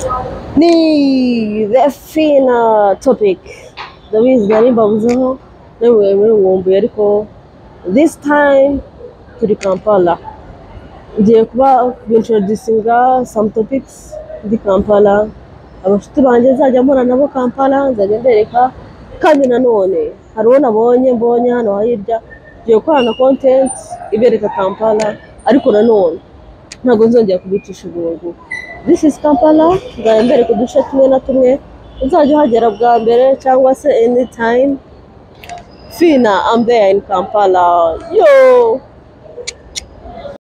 Ni the FINAH topic. Ndabizi nari mbabuzeho nawe mwumbuye ariko this time turi Kampala. Ngiye kuba introducinga some topics di Kampala. Abashuti banjye nzajya mpora nabo Kampala nzajya mbereka kandi nanone hari uwo mbonye hano hirya ngiye gukorana content ibereka Kampala ariko nanone ntabwo nzongera kubicisha ubungu. This is Kampala, nzajya mbereka uduce tumwe na tumwe uzajya uhagera bwa mbere cyangwa se anytime. FINAH, I'm there in Kampala. Yo!